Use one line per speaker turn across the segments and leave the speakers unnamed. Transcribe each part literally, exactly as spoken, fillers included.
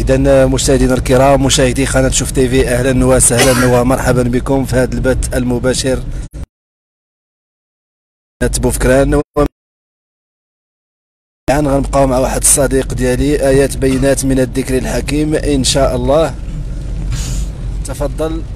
إذا مشاهدينا الكرام، مشاهدي قناة شوف تيفي، أهلا وسهلا ومرحبا بكم في هذا البث المباشر بوفكران. الآن غنبقاو مع واحد الصديق ديالي، آيات بينات من الذكر الحكيم إن شاء الله. تفضل.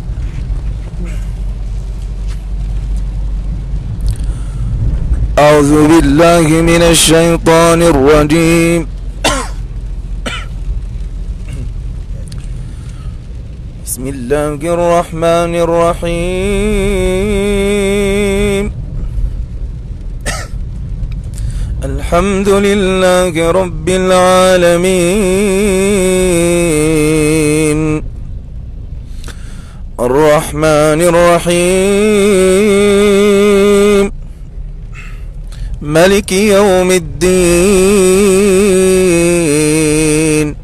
أعوذ بالله من الشيطان الرجيم. بسم الله الرحمن الرحيم. الحمد لله رب العالمين، الرحمن الرحيم، ملك يوم الدين.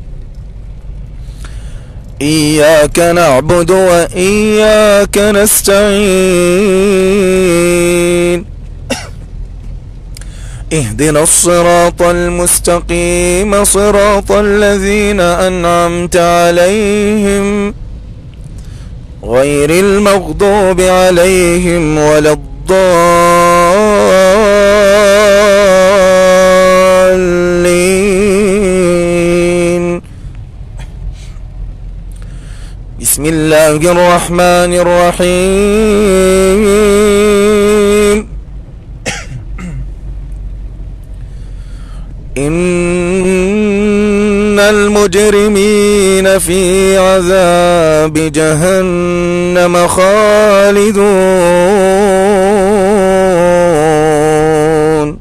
إياك نعبد وإياك نستعين. اهدنا الصراط المستقيم، صراط الذين أنعمت عليهم غير المغضوب عليهم ولا الضالين. بسم الله الرحمن الرحيم. إن المجرمين في عذاب جهنم خالدون،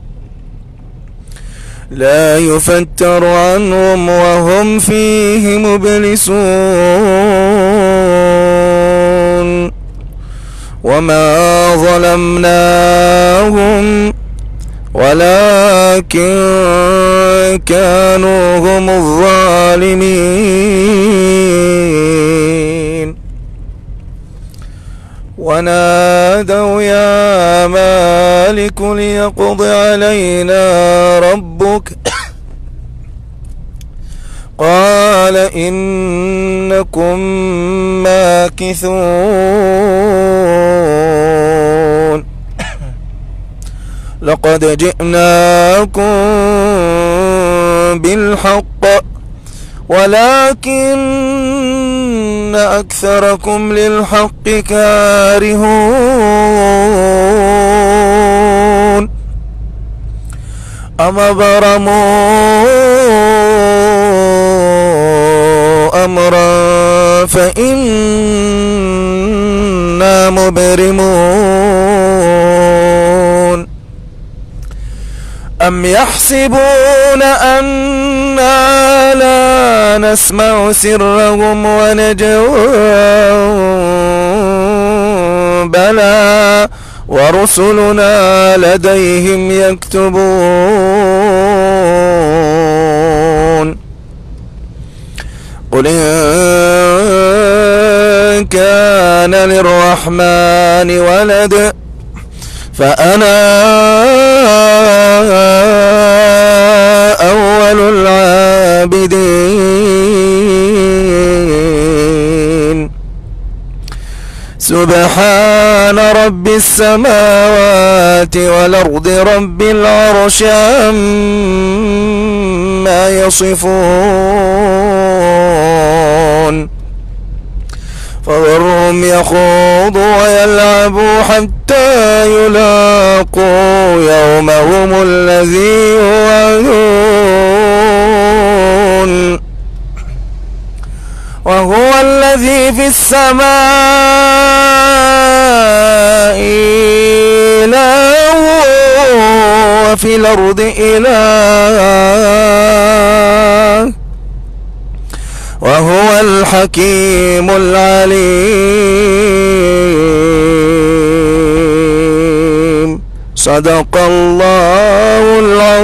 لا يفتر عنهم وهم فيه مبلسون. وما ظلمناهم ولكن كانوا هم الظالمين. ونادوا يا مالك ليقض علينا ربك، قال إنكم ماكثون. لقد جئناكم بالحق ولكن أكثركم للحق كارهون. أم أبرموا أمرا فإنا مبرمون. أم يحسبون أنا لا نسمع سرهم ونجواهم، بلى ورسلنا لديهم يكتبون. قل إن كان للرحمن ولد فأنا أول العابدين. سبحان رب السماوات والأرض رب العرش عما يصفون. فذرهم يخوضوا ويلعبوا حتى يلاقوا يومهم الذي يوعدون. وهو الذي في السماء إله وفي الأرض إله، وهو الحكيم العليم. صدق الله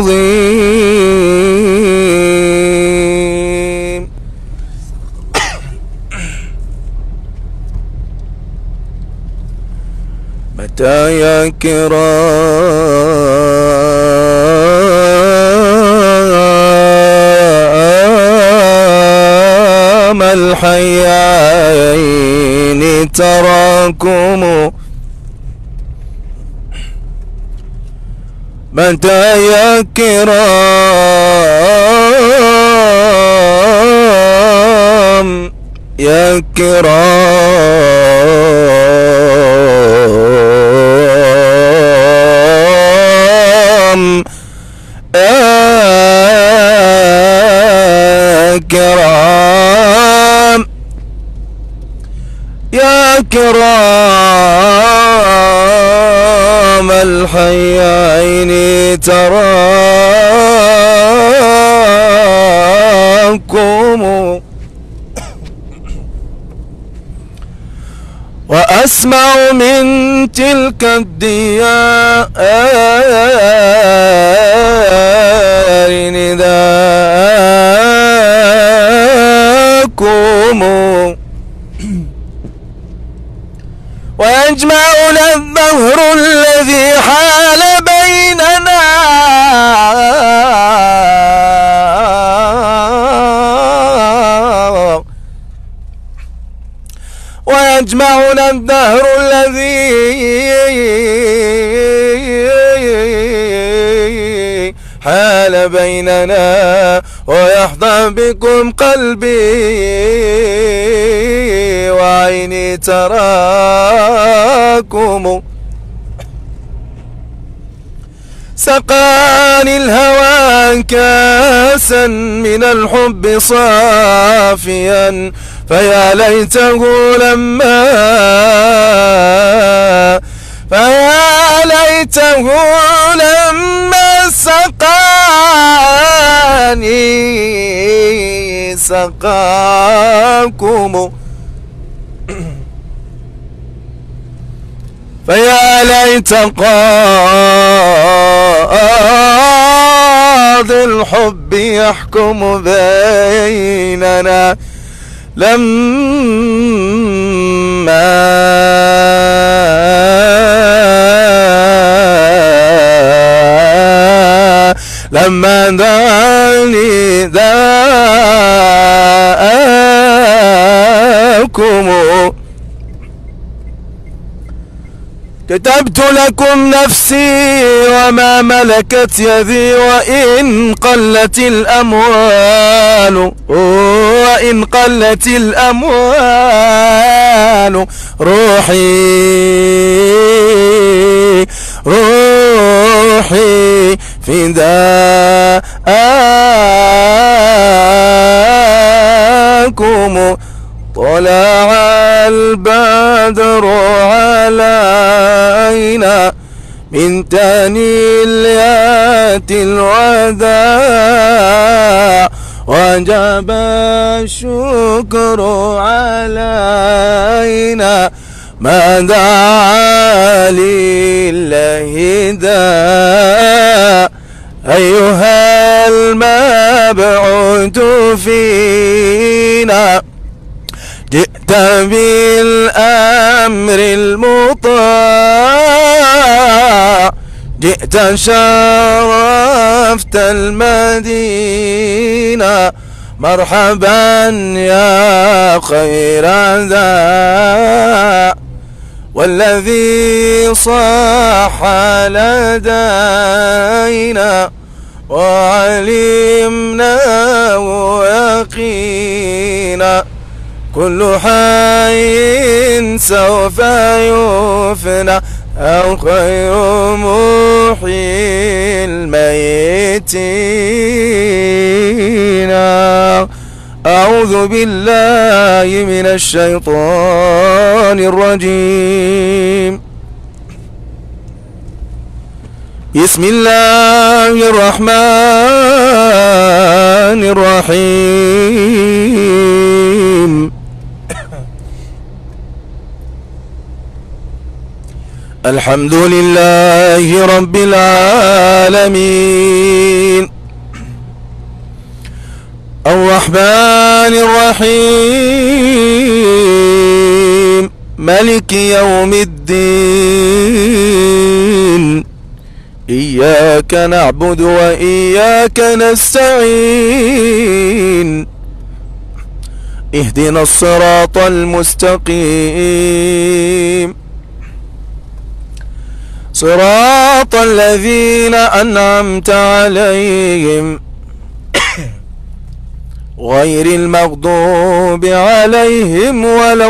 العظيم. متى يا كرام الحيين تراكم متى يا كرام يا كرام يا كرام يا كرام الحيين تراكم وأسمع من تلك الديار نداءكم ويجمعنا الدهر الذي حال بيننا ويجمعنا الدهر الذي حال بيننا ويحظى بكم قلبي وعيني تراكم سقاني الهوى كاسا من الحب صافيا فيا ليته لما فيا ليته لما سقاني سقاكم فيا ليت قاضي الحب يحكم بيننا لما لما دعني داءكم كتبت لكم نفسي وما ملكت يدي وإن قلت الأموال وإن قلت الأموال روحي روحي فداءكم طلع البدر علينا من تنيليات الوداع وجب الشكر علينا ما دعا لله داع أيها المبعوث فينا جئت بالأمر المطاع جئت شرفت المدينة مرحبا يا خير ذا والذي صاح لدينا وعلمنا يقينا كل حي سوف يفنى أو خير محيي الميتين. أعوذ بالله من الشيطان الرجيم. بسم الله الرحمن الرحيم. الحمد لله رب العالمين الرحمن الرحيم ملك يوم الدين إياك نعبد وإياك نستعين اهدنا الصراط المستقيم صراط الذين أنعمت عليهم غير المغضوب عليهم ولا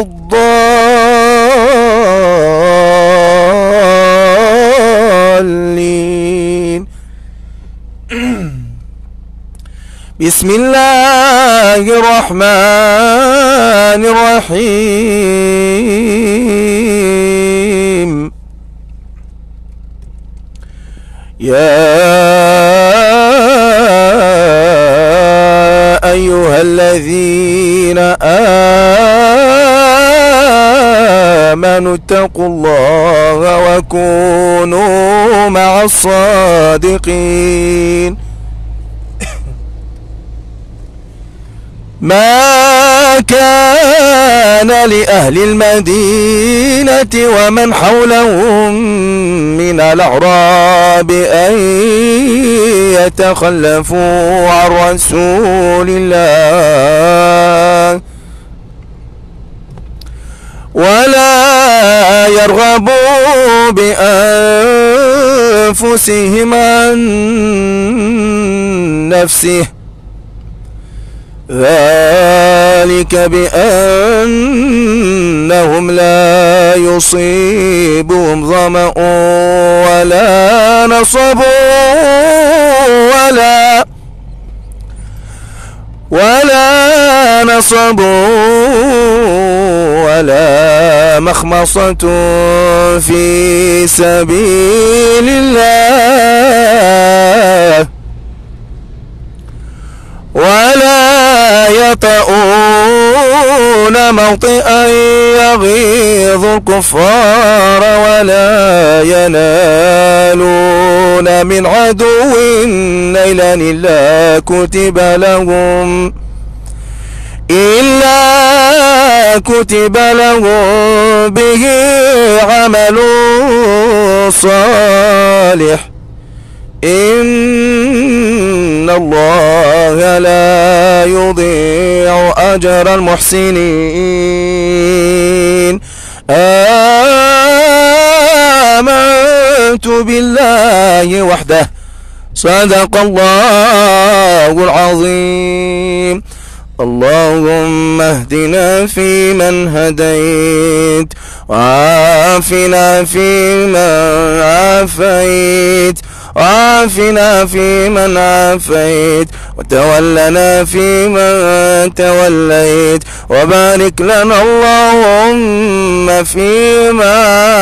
الضالين. بسم الله الرحمن الرحيم. يا أيها الذين آمنوا اتقوا الله وكونوا مع الصادقين. ما كان لأهل المدينة ومن حولهم من الأعراب أن يتخلفوا عن رسول الله ولا يرغبوا بأنفسهم عن نفسه، ذلك بأنهم لا يصيبهم ظمأ ولا نصب ولا ولا نصب ولا مخمصة في سبيل الله ولا يطؤون موطئا يغيظ الكفار ولا ينالون من عدو نيلا إلا كتب لهم إلا كتب لهم به عمل صالح إن الله لا يضيع أجر المحسنين. آمنت بالله وحده صدق الله العظيم. اللهم اهدنا فيمن هديت وعافنا فيمن عافيت وعافنا فيمن عافيت وتولنا فيمن توليت وبارك لنا اللهم فيما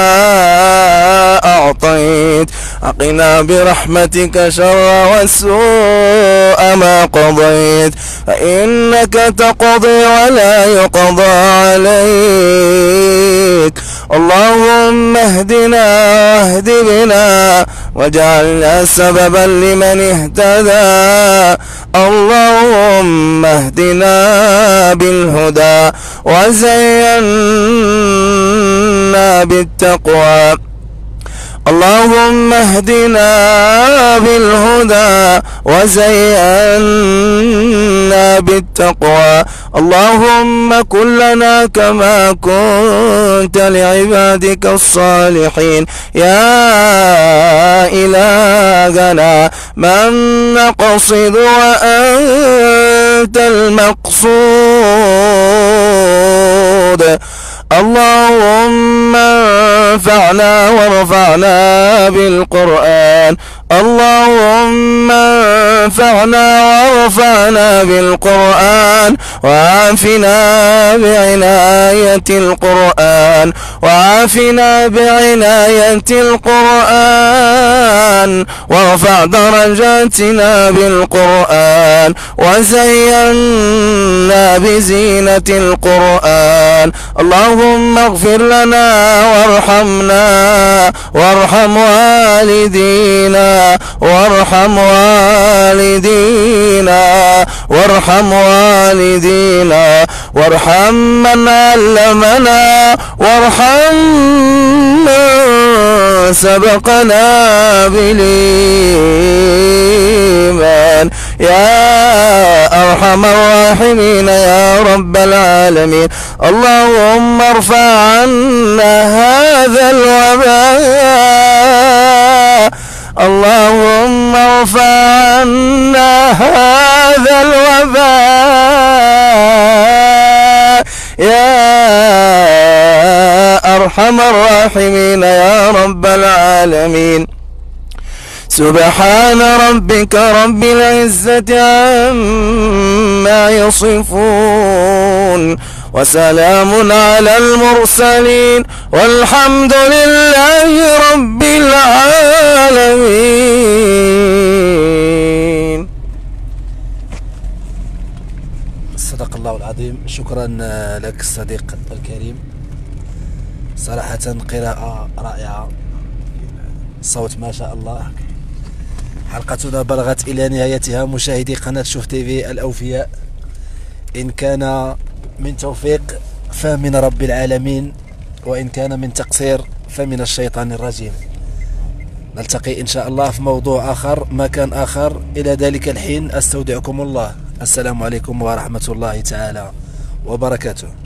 أعطيت وقنا برحمتك شر والسوء ما قضيت فإنك تقضي ولا يقضى عليك. اللهم اهدنا واهد بنا واجعلنا سببا لمن اهتدى. اللهم اهدنا بالهدى وزينا بالتقوى. اللهم اهدنا بالهدى وزينا بالتقوى. اللهم كن لنا كما كنت لعبادك الصالحين يا إلهنا من نقصد وأنت المقصود. اللهم انفعنا وارفعنا بالقرآن. اللهم انفعنا وارفعنا بالقرآن وعافنا بعناية القرآن وعافنا بعناية القرآن وارفع درجاتنا بالقرآن وزينا بزينة القرآن. اللهم اغفر لنا وارحمنا وارحم والدينا وارحم والدينا وارحم والدينا وارحم من علمنا وارحم من سبقنا بالإيمان يا أرحم أرحم الراحمين يا رب العالمين. اللهم ارفع عنا هذا الوباء، اللهم ارفع عنا هذا الوباء يا أرحم الراحمين يا رب العالمين. سبحان ربك رب العزة عما يصفون، وسلام على المرسلين، والحمد لله رب العالمين.
صدق الله العظيم. شكرا لك الصديق الكريم، صراحة قراءة رائعة، صوت ما شاء الله. حلقتنا بلغت إلى نهايتها مشاهدي قناة شوف تيفي الأوفياء. إن كان من توفيق فمن رب العالمين، وإن كان من تقصير فمن الشيطان الرجيم. نلتقي إن شاء الله في موضوع آخر، مكان آخر. إلى ذلك الحين أستودعكم الله. السلام عليكم ورحمة الله تعالى وبركاته.